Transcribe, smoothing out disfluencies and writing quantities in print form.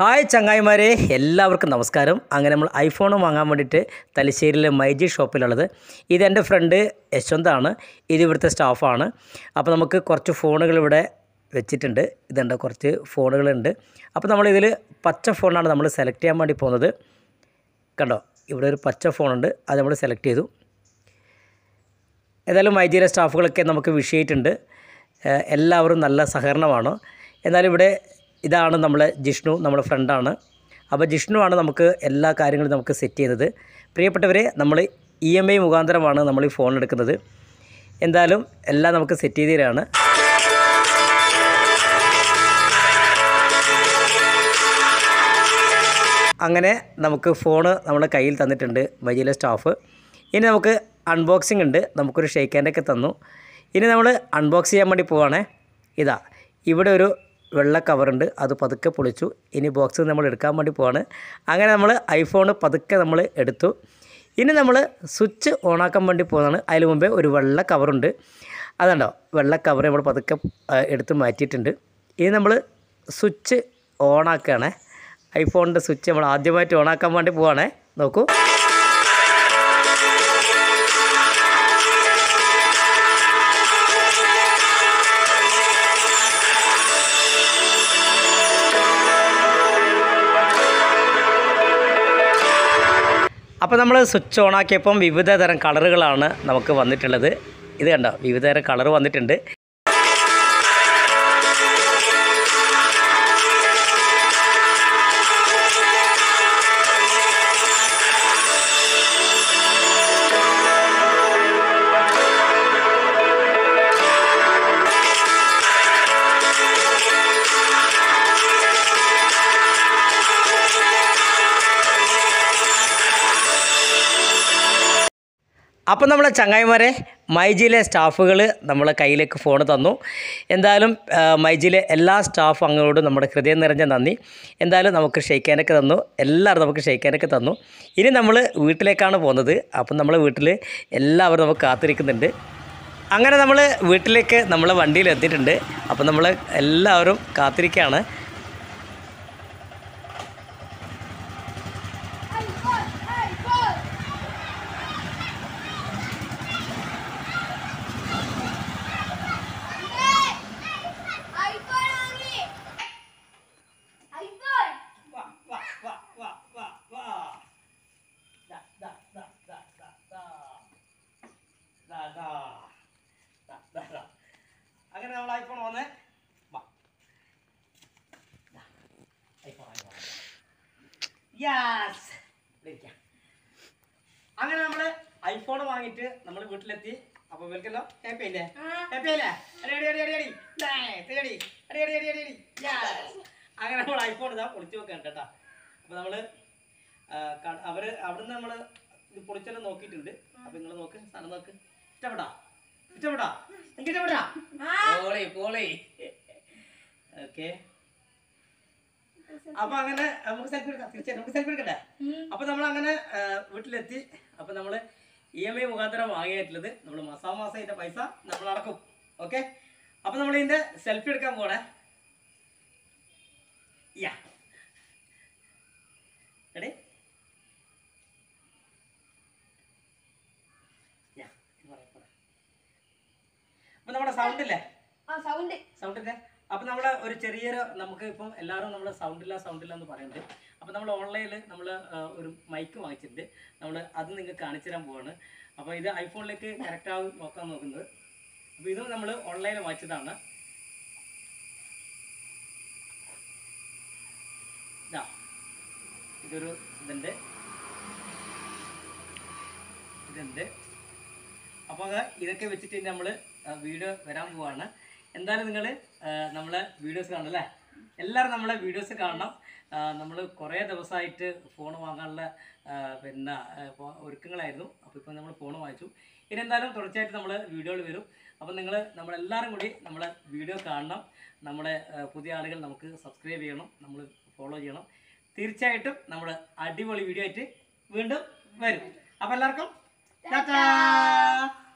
Hi ചങ്ങായിമാരെ, എല്ലാവർക്കും നമസ്കാരം. അങ്ങനെ നമ്മൾ ഐഫോൺ വാങ്ങാൻ വേണ്ടിയിട്ട് തലശ്ശേരിയിലെ മൈജി ഷോപ്പിലുള്ളത്. ഇതെൻ്റെ ഫ്രണ്ട് യശ്വന്താണ്, ഇത് ഇവിടുത്തെ സ്റ്റാഫാണ്. അപ്പോൾ നമുക്ക് കുറച്ച് ഫോണുകൾ ഇവിടെ വെച്ചിട്ടുണ്ട്. ഇതുണ്ട്, കുറച്ച് ഫോണുകളുണ്ട്. അപ്പോൾ നമ്മളിതിൽ പച്ച ഫോണാണ് നമ്മൾ സെലക്ട് ചെയ്യാൻ വേണ്ടി പോകുന്നത്. കണ്ടോ, ഇവിടെ ഒരു പച്ച ഫോണുണ്ട്, അത് നമ്മൾ സെലക്ട് ചെയ്തു. ഏതായാലും മൈജിയിലെ സ്റ്റാഫുകളൊക്കെ നമുക്ക് വിഷയമായിട്ടുണ്ട്. എല്ലാവരും നല്ല സഹകരണമാണ്. എന്നാലും ഇവിടെ ഇതാണ് നമ്മളെ ജിഷ്ണു, നമ്മുടെ ഫ്രണ്ടാണ്. അപ്പോൾ ജിഷ്ണു ആണ് നമുക്ക് എല്ലാ കാര്യങ്ങളും നമുക്ക് സെറ്റ് ചെയ്യുന്നത്. പ്രിയപ്പെട്ടവരെ, നമ്മൾ EMI മുഖാന്തരമാണ് നമ്മൾ ഈ ഫോൺ എടുക്കുന്നത്. എന്തായാലും എല്ലാം നമുക്ക് സെറ്റ് ചെയ്ത് തരാണ്. അങ്ങനെ നമുക്ക് ഫോണ് നമ്മുടെ കയ്യിൽ തന്നിട്ടുണ്ട് മൈജിയിലെ സ്റ്റാഫ്. ഇനി നമുക്ക് അൺബോക്സിംഗ് ഉണ്ട്. നമുക്കൊരു ഷേക്ക് ഹാൻഡൊക്കെ തന്നു. ഇനി നമ്മൾ അൺബോക്സ് ചെയ്യാൻ വേണ്ടി പോവാണേ. ഇതാ, ഇവിടെ ഒരു വെള്ള കവറുണ്ട്, അത് പതുക്കെ പൊളിച്ചു. ഇനി ബോക്സ് നമ്മൾ എടുക്കാൻ വേണ്ടി പോവാണ്. അങ്ങനെ നമ്മൾ ഐഫോൺ പതുക്കെ നമ്മൾ എടുത്തു. ഇനി നമ്മൾ സ്വിച്ച് ഓണാക്കാൻ വേണ്ടി പോകുന്നതാണ്. അതിന് മുമ്പേ ഒരു വെള്ള കവറുണ്ട്, അതുണ്ടോ, വെള്ള കവർ നമ്മൾ പതുക്കെ എടുത്ത് മാറ്റിയിട്ടുണ്ട്. ഇനി നമ്മൾ സ്വിച്ച് ഓണാക്കുകയാണ്. ഐഫോണിൻ്റെ സ്വിച്ച് നമ്മൾ ആദ്യമായിട്ട് ഓണാക്കാൻ വേണ്ടി പോവാണേ. നോക്കൂ, അപ്പോൾ നമ്മൾ സ്വിച്ച് ഓണാക്കിയപ്പം വിവിധ തരം കളറുകളാണ് നമുക്ക് വന്നിട്ടുള്ളത്. ഇത് കണ്ടോ, വിവിധ തരം കളർ വന്നിട്ടുണ്ട്. അപ്പം നമ്മളെ ചങ്ങായിമാരെ, മൈജിയിലെ സ്റ്റാഫുകൾ നമ്മളെ കയ്യിലേക്ക് ഫോൺ തന്നു. എന്തായാലും മൈജിയിലെ എല്ലാ സ്റ്റാഫ് അംഗങ്ങളോടും നമ്മുടെ ഹൃദയം നിറഞ്ഞ നന്ദി. എന്തായാലും നമുക്ക് ഷേക്ക് ഹാൻഡൊക്കെ തന്നു, എല്ലാവരും നമുക്ക് ഷേക്ക് ഹാൻഡൊക്കെ തന്നു. ഇനി നമ്മൾ വീട്ടിലേക്കാണ് പോകുന്നത്. അപ്പം നമ്മൾ വീട്ടിൽ എല്ലാവരും നമുക്ക് കാത്തിരിക്കുന്നുണ്ട്. അങ്ങനെ നമ്മൾ വീട്ടിലേക്ക് നമ്മളെ വണ്ടിയിൽ എത്തിയിട്ടുണ്ട്. അപ്പം നമ്മൾ എല്ലാവരും കാത്തിരിക്കുകയാണ്. അങ്ങനെ നമ്മൾ ഐഫോൺ വന്ന് അങ്ങനെ നമ്മൾ ഐഫോൺ വാങ്ങിയിട്ട് നമ്മൾ വീട്ടിലെത്തി. അപ്പോൾ ഇവർക്കെല്ലാം ഹാപ്പി അല്ലേ? ഹാപ്പി അല്ലേ? അങ്ങനെ നമ്മൾ ഐഫോൺ ഇതാ പൊളിച്ചു വെക്കാൻ കേട്ടോ. അപ്പോൾ നമ്മൾ അവിടുന്ന് നമ്മൾ ഇത് പൊളിച്ചെല്ലാം നോക്കിയിട്ടുണ്ട്. അപ്പോൾ നിങ്ങൾ നോക്ക്, സാധനം നോക്ക്. ഇഷ്ടപ്പെടാ? എനിക്ക് ഇഷ്ടപ്പെടാ? ഓക്കെ. അപ്പൊ അങ്ങനെ നമുക്ക് സെൽഫി എടുക്കാം. തീർച്ചയായും നമുക്ക് സെൽഫി എടുക്കട്ടെ. അപ്പൊ നമ്മൾ അങ്ങനെ വീട്ടിലെത്തി. അപ്പൊ നമ്മള് EMI മുഖാന്തരം വാങ്ങിയിട്ടുള്ളത് നമ്മൾ മാസാമാസം ഇതിന്റെ പൈസ നമ്മൾ അടക്കും. ഓക്കെ. അപ്പൊ നമ്മൾ ഇതിന്റെ സെൽഫി എടുക്കാൻ പോണേ. റെഡി? അപ്പൊ നമ്മുടെ സൗണ്ട് ഇല്ലേ? സൗണ്ടിന്റെ അപ്പൊ നമ്മള് ഒരു ചെറിയൊരു, നമുക്ക് ഇപ്പം എല്ലാവരും നമ്മൾ സൗണ്ടില്ല എന്ന് പറയുന്നുണ്ട്. അപ്പൊ നമ്മൾ ഓൺലൈനിൽ നമ്മൾ ഒരു മൈക്ക് വാങ്ങിച്ചിട്ടുണ്ട്. നമ്മൾ അത് നിങ്ങൾക്ക് കാണിച്ചു തരാൻ പോവാണ്. അപ്പൊ ഇത് ഐഫോണിലേക്ക് കറക്റ്റ് ആവും നോക്കാൻ നോക്കുന്നത്. അപ്പൊ ഇത് നമ്മൾ ഓൺലൈനിൽ വാങ്ങിച്ചതാണ്. ഇതൊരു ഇതുണ്ട്. അപ്പോൾ ഇതൊക്കെ വെച്ചിട്ട് നമ്മൾ വീഡിയോ വരാൻ പോവാണ്. എന്തായാലും നിങ്ങൾ നമ്മളെ വീഡിയോസ് കാണണം അല്ലേ? എല്ലാവരും നമ്മളെ വീഡിയോസ് കാണണം. നമ്മൾ കുറേ ദിവസമായിട്ട് ഫോൺ വാങ്ങാനുള്ള പിന്നെ ഒരുക്കങ്ങളായിരുന്നു. അപ്പോൾ ഇപ്പോൾ നമ്മൾ ഫോൺ വാങ്ങിച്ചു. ഇനി എന്തായാലും തുടർച്ചയായിട്ട് നമ്മൾ വീഡിയോകൾ വരും. അപ്പോൾ നിങ്ങൾ നമ്മളെല്ലാവരും കൂടി നമ്മളെ വീഡിയോ കാണണം. നമ്മളെ പുതിയ ആളുകൾ നമുക്ക് സബ്സ്ക്രൈബ് ചെയ്യണം, നമ്മൾ ഫോളോ ചെയ്യണം. തീർച്ചയായിട്ടും നമ്മൾ അടിപൊളി വീഡിയോ ആയിട്ട് വീണ്ടും വരും. അപ്പോൾ എല്ലാവർക്കും ടാറ്റാ.